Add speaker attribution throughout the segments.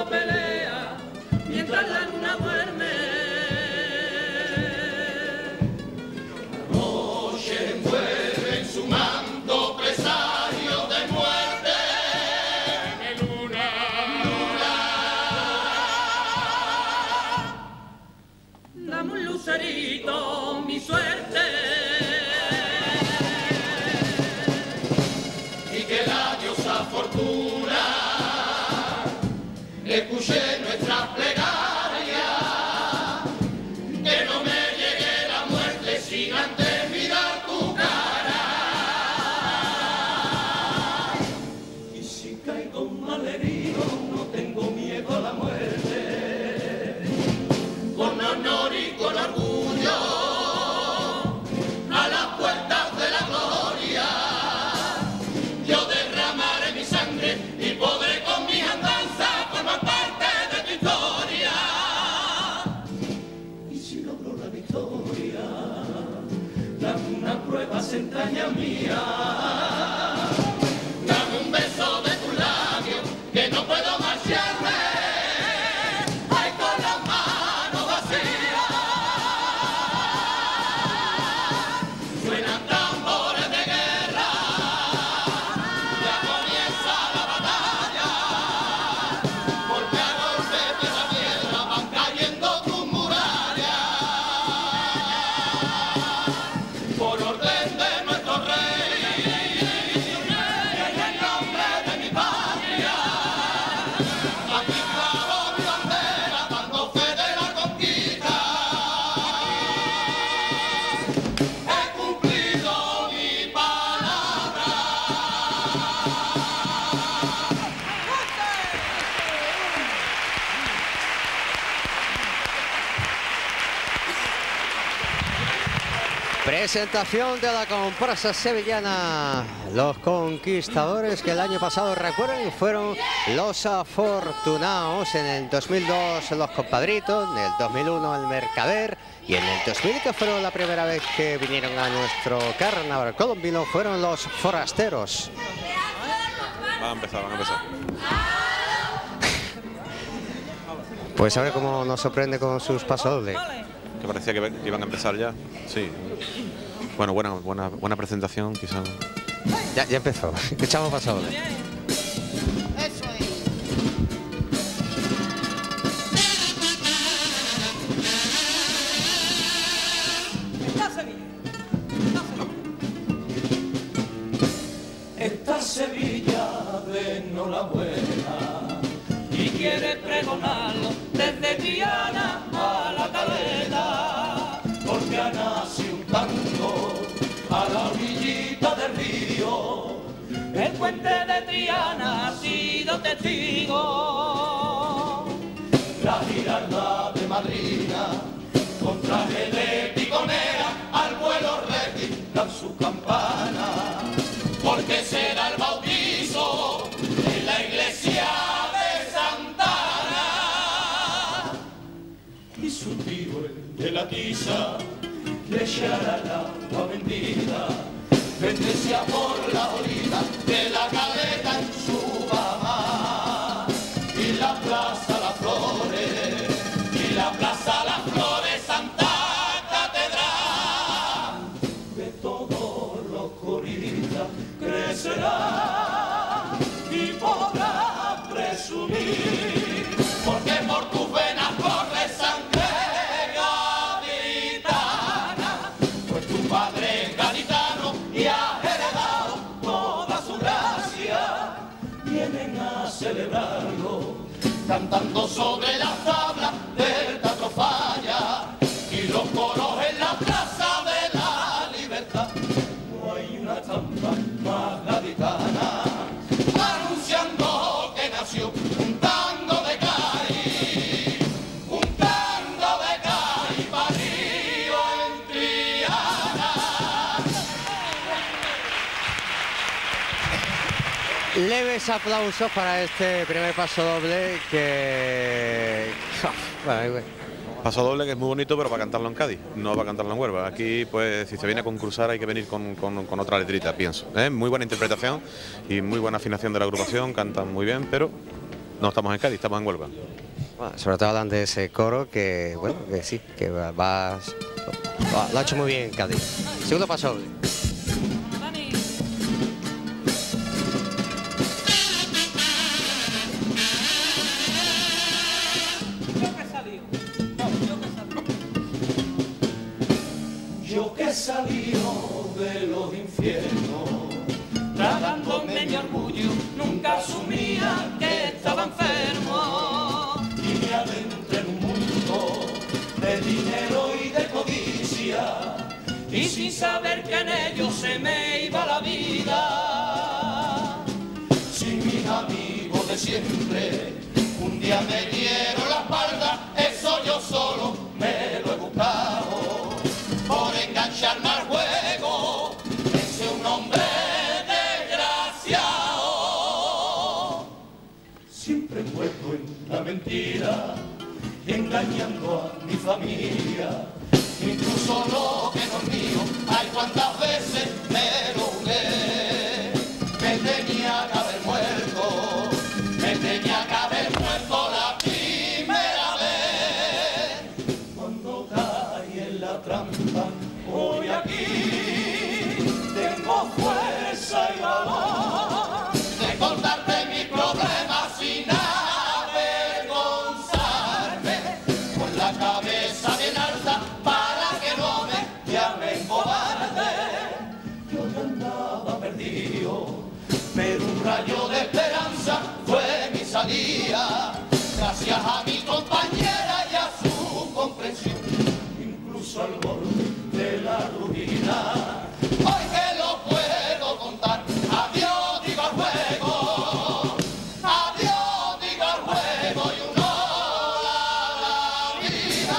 Speaker 1: mundo pelea mientras la luna duerme. La noche envuelve en su manto presagio de muerte. Luna, luna, dame un lucerito, mi suerte. Fortuna, escuché nuestras plegarias, que no me llegue la muerte sin antes mirar tu cara. Y si caigo malherido, no tengo miedo a la muerte, con honor y con orgullo, a las puertas de la gloria. Yo derramaré mi sangre y podré con mis andanzas formar parte de tu historia. Y si logro la victoria, dame una prueba, entraña mía. Dame un beso de tus labios, que no puedo marcharme. Ay, con las manos vacías. Suenan tambores de guerra. Por orden de nuestro rey, en el nombre de mi patria, aquí clavo mi bandera, dando fe de la conquista. He cumplido mi palabra.
Speaker 2: Presentación de la comparsa sevillana Los Conquistadores, que el año pasado, recuerden, fueron los afortunados. En el 2002 los Compadritos, en el 2001 el Mercader y en el 2000, que fueron la primera vez que vinieron a nuestro carnaval colombino, fueron los Forasteros.
Speaker 3: Van a empezar.
Speaker 2: Pues a ver cómo nos sorprende con sus pasodobles.
Speaker 3: Que parecía que iban a empezar ya. Sí. Bueno, buena presentación, quizás.
Speaker 2: Ya empezó. Echamos pasodobles.
Speaker 4: Eso es.
Speaker 1: Esta Sevilla de enhorabuena y quiere pregonarlo desde Triana a la Caleta, porque ha nacido un tango a la orillita del río. El puente de Triana ha sido testigo. La girarda de madrina con traje de piconera al vuelo recti dan su campana, porque será el bautizo en la iglesia de Santana. Y su tío el de la tiza le echará el agua bendita, bendecía por la orilla de la caleta en su mamá. Y la plaza Las Flores, y la plaza Las Flores, Santa Catedral, de todos los coristas crecerá y podrá presumir, porque por tus venas corre sangre gaditana, pues tu padre es gaditano y ha heredado toda su gracia. Vienen a celebrarlo cantando sobre las tablas del Teatro Falla y los coros en la Plaza de la Libertad. No hay una estampa más gaditana anunciando que nació un tango de Cari, parido en Triana.
Speaker 2: Leves aplausos para este primer pasodoble que... Bueno,
Speaker 3: Paso doble que es muy bonito, pero para cantarlo en Cádiz, no para cantarlo en Huelva. Aquí, pues, si se viene a concursar hay que venir con otra letrita, pienso. Muy buena interpretación y muy buena afinación de la agrupación, cantan muy bien, pero No estamos en Cádiz, estamos en Huelva.
Speaker 2: Bueno, sobre todo hablan de ese coro que, bueno, que sí, que lo ha hecho muy bien en Cádiz. Segundo paso doble.
Speaker 1: Yo que salí de los infiernos, tragándome mi orgullo, nunca asumía que estaba enfermo. Y me adentré en un mundo de dinero y de codicia, y sin saber que en ello se me iba la vida. Sin mis amigos de siempre, un día me dieron la espalda, eso yo solo me lo he buscado. Por engancharme al juego, pensé un hombre desgraciado, siempre envuelto en la mentira, engañando a mi familia, incluso lo que no es mío, ay cuántas veces me lo jugué, me tenía que haber muerto, me tenía que haber muerto la primera vez, cuando caí en la trampa. Hoy aquí tengo fuerza y valor de contarte mis problemas sin avergonzarme, con la cabeza bien alta para que no me llamen cobarde. Yo ya andaba perdido, pero un rayo de esperanza fue mi salida, gracias a mi compañera y a su comprensión, incluso al borde de la ruina. Hoy que lo puedo contar, adiós digo al juego, adiós digo al juego y un hola a la vida.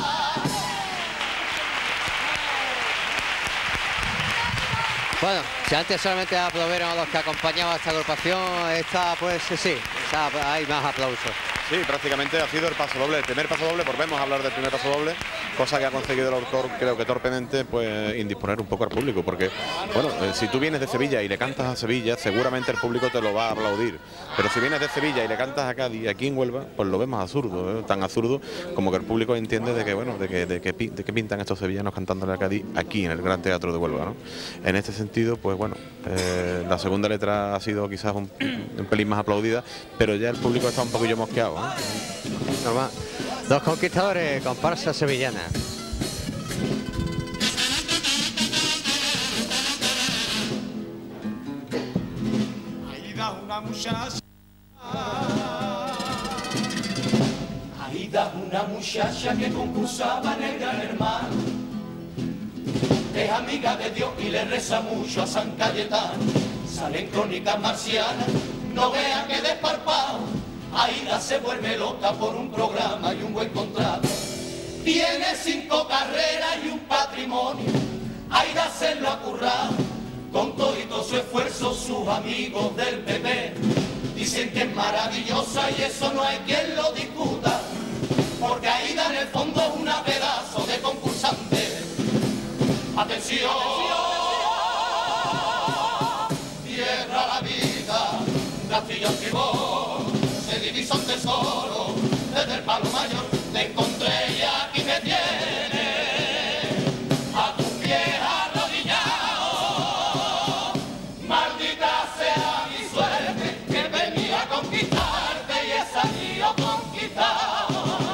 Speaker 2: Bueno, si antes solamente aplaudieron a los que acompañaban a esta agrupación, esta pues sí, hay más aplausos.
Speaker 3: Sí, prácticamente ha sido el paso doble, el primer paso doble, volvemos a hablar del primer paso doble, cosa que ha conseguido el autor, creo que torpemente, pues indisponer un poco al público, porque, bueno, si tú vienes de Sevilla y le cantas a Sevilla, seguramente el público te lo va a aplaudir, pero si vienes de Sevilla y le cantas a Cádiz, aquí en Huelva, pues lo vemos absurdo, tan absurdo como que el público entiende de que, bueno, de que pintan estos sevillanos cantándole a Cádiz aquí en el Gran Teatro de Huelva, ¿no? En este sentido, pues bueno, la segunda letra ha sido quizás un pelín más aplaudida, pero ya el público está un poquillo mosqueado, ¿no?
Speaker 2: Normal. Los Conquistadores, comparsa sevillana.
Speaker 1: Aida una muchacha, Aida una muchacha que concursaba en el Gran Hermano, es amiga de Dios y le reza mucho a San Cayetano, salen crónicas marcianas, no vean que desparpado. Aida se vuelve loca por un programa y un buen contrato. Tiene 5 carreras y un patrimonio. Aida se lo ha currado. Con todo su esfuerzo, sus amigos del PP dicen que es maravillosa y eso no hay quien lo discuta. Porque Aida en el fondo es una pedazo de concursante. ¡Atención! Tierra la vida, Castillo antiguo. Se divisó un tesoro desde el Palo Mayor, te encontré y aquí me tienes a tus pies arrodillado. Maldita sea mi suerte que venía a conquistarte y he salido conquistado.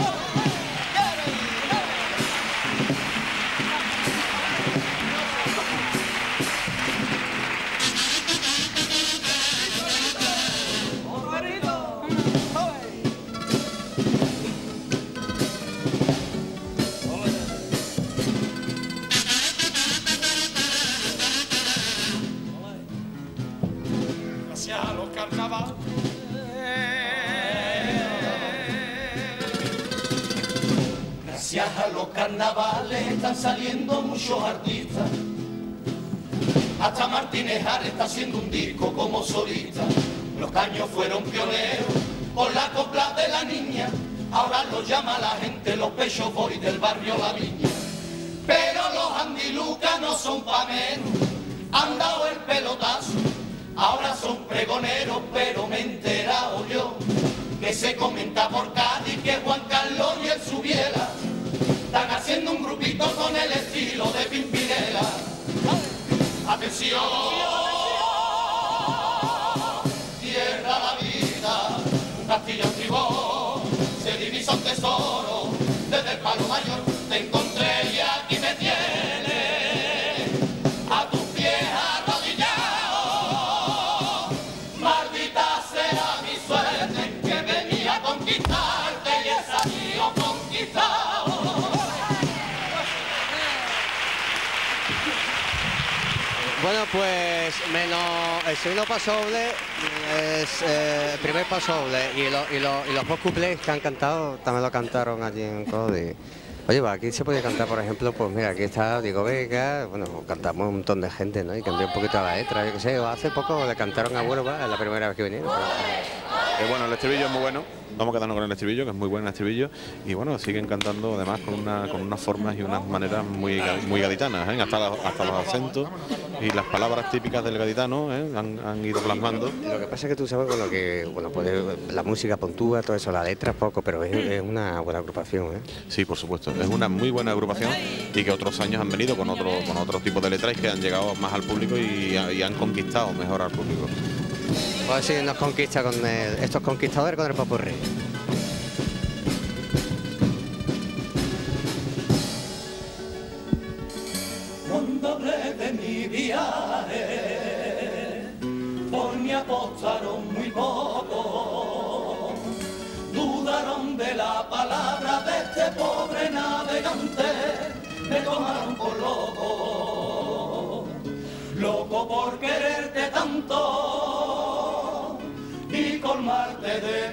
Speaker 1: Gracias a los carnavales están saliendo muchos artistas. Hasta Martínez Ares está haciendo un disco como solista. Los Caños fueron pioneros por la copla de la niña. Ahora los llama la gente los Pechos Boys del barrio La Viña. Pero los andilucas no son pa' menos, han dado el pelotazo. Ahora son pregoneros, pero me he enterado yo que se comenta por Cádiz que Juan Carlos y el Subiela están haciendo un grupito con el estilo de Pimpinela. Atención, tierra la vida, un castillo tribón, se divisa un tesoro, desde el Palo Mayor te encontré y aquí me tienes, a tus pies arrodillado, maldita sea mi suerte que venía a conquistarte y he salido conquistado.
Speaker 2: Bueno, pues menos el segundo paso doble es el primer paso doble y los dos cuplés que han cantado también lo cantaron allí en Codi. Oye, pues aquí se puede cantar, por ejemplo, pues mira, aquí está Diego Vega, bueno, cantamos un montón de gente, ¿no? Y cambió un poquito la letra, yo qué sé, hace poco le cantaron a Huelva, es la primera vez que vinieron.
Speaker 3: Bueno, el estribillo es muy bueno, vamos a quedarnos con el estribillo, que es muy buen el estribillo, y bueno, siguen cantando además con unas formas y unas maneras muy gaditanas, ¿eh? Hasta los acentos y las palabras típicas del gaditano, ¿eh? han ido plasmando.
Speaker 2: Lo que pasa es que tú sabes con lo que, bueno, pues la música puntúa, todo eso, la letra poco, pero es una buena agrupación, ¿eh?
Speaker 3: Sí, por supuesto, es una muy buena agrupación y que otros años han venido con otro tipo de letras y que han llegado más al público y han conquistado mejor al público.
Speaker 2: A ver si nos conquista con estos conquistadores con el popurrí.
Speaker 1: Cuando hablé de mi viaje, por mí apostaron muy poco, dudaron de la palabra de este pobre navegante, me tomaron por loco, loco por quererte tanto y colmarte de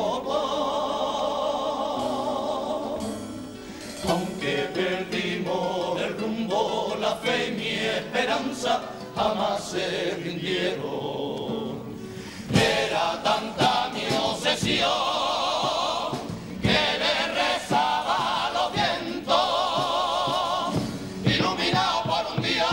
Speaker 1: piropos. Aunque perdimos el rumbo, la fe y mi esperanza jamás se rindieron. Era tanta mi obsesión que le rezaba a los vientos, iluminado por un día,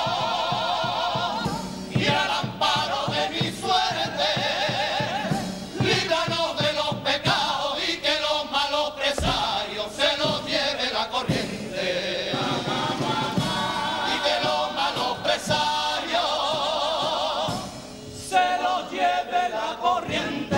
Speaker 1: y al amparo de mi suerte, líbranos de los pecados y que los malos presarios se los lleve la corriente, y que los malos presarios se los lleve la corriente.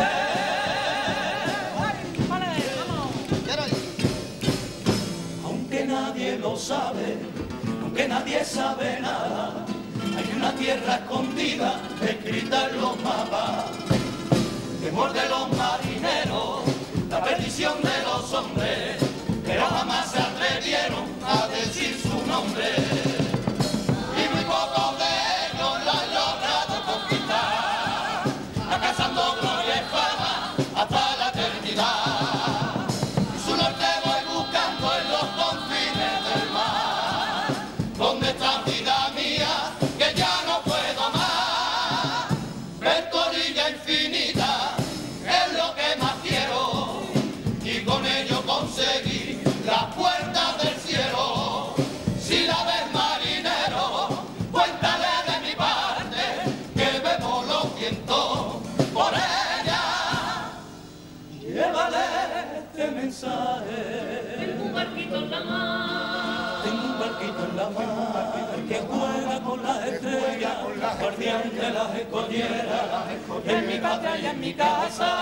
Speaker 1: Aunque nadie lo sabe, aunque nadie sabe nada, hay una tierra escondida escrita en los mapas, temor de los marineros, la perdición de los hombres, pero jamás se atrevieron a decir su nombre. Y muy pocos de ellos la han logrado conquistar, alcanzando gloria y fama hasta la eternidad. Y su norte voy buscando en los confines del mar, donde está vida mía que ya no puedo más. Ver tu orilla infinita es lo que más quiero, y con ello conseguir las puertas del cielo. Si la ves, marinero, cuéntale de mi parte que bebo los vientos por ella. Llévale este mensaje.
Speaker 5: Tengo un barquito en la mar.
Speaker 1: Tengo un barquito en la mar que juega con las estrellas, guardián de las escolleras, en mi patria y en mi casa.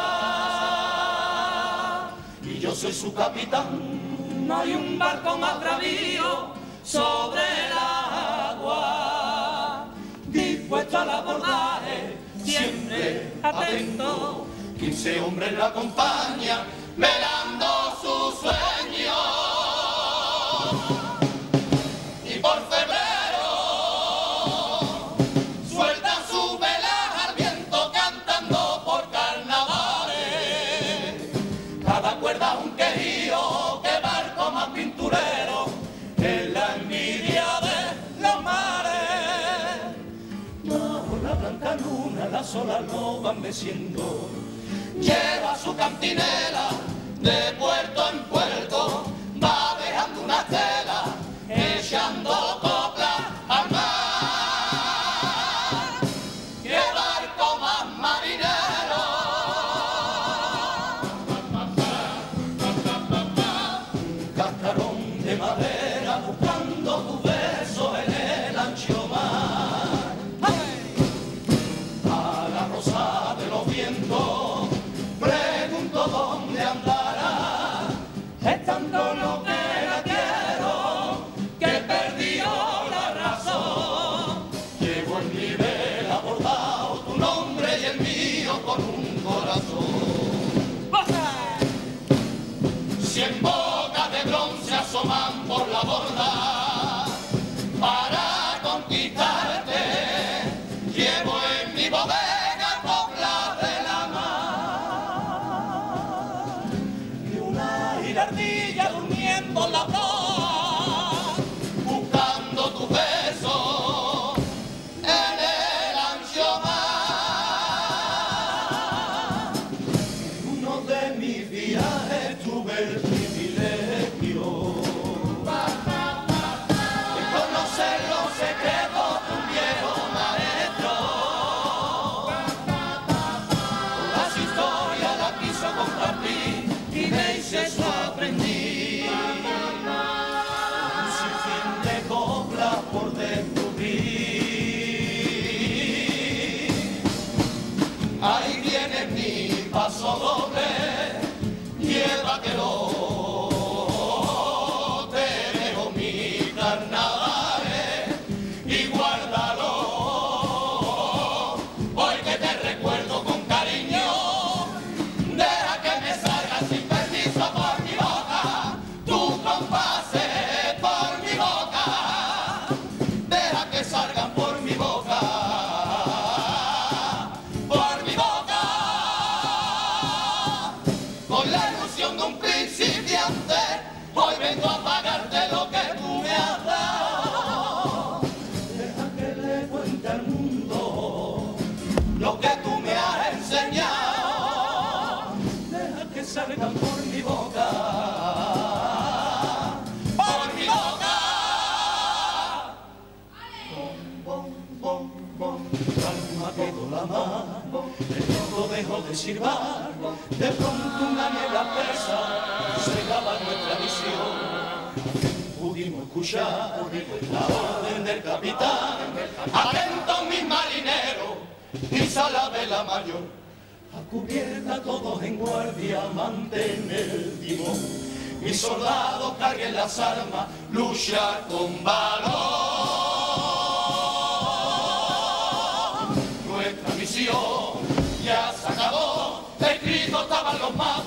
Speaker 1: Y yo soy su capitán. No hay un barco más bravío sobre el agua, dispuesto al abordaje, siempre atento. 15 hombres la acompañan, velando su sueño. Y por febrero sueltan su velas al viento, cantando por carnavales. Cada cuerda un quejío, que barco más pinturero, es la envidia de los mares. Bajo la blanca luna las olas lo van meciendo, lleva su cantinela de puerto en puerto, va dejando una estela, echando copla al mar. ¡Qué barco más marinero! de madera buscando tu beso en el ancho mar. A la rosa de los vientos pregunto dónde andará. Es tanto lo que la quiero que perdió la razón. Llevo en mi vela bordado tu nombre y el mío con un corazón. Si en boca de bronce asoman por la borda para conquistarte, llevo en mi bodega coplas de la mar y una girardilla durmiendo en la flor, buscando tus besos en el ancho mar. En uno de mis viajes tuve el privilegio de conocer los secretos de un viejo maestro. Toda su historia la quiso compartir y de eso aprendí. Un sinfín de coplas por descubrir. Ahí viene mi paso doble, llévatelo. Te dejo mis carnavales y guárdalo. Hoy que te recuerdo con cariño, deja que me salga sin permiso por mi boca, tu compase por mi boca. Deja que salgan por mi boca, por mi boca, con la ilusión de un principiante. Hoy vengo a pagarte lo que tú me has dado. Deja que le cuente al mundo lo que tú me has enseñado. Deja que salgan por mi boca, por mi boca. Bom, bom, bom, calma quedó la mar, el viento dejó de silbar, de pronto una niebla espesa cegaba nuestra visión. Pudimos escuchar la orden del capitán: atentos mis marineros, iza la vela mayor, a cubierta todos en guardia, mantén el timón. Mis soldados carguen las armas, lucha con valor. Nuestra misión ya se acabó, escritos estaban los mapas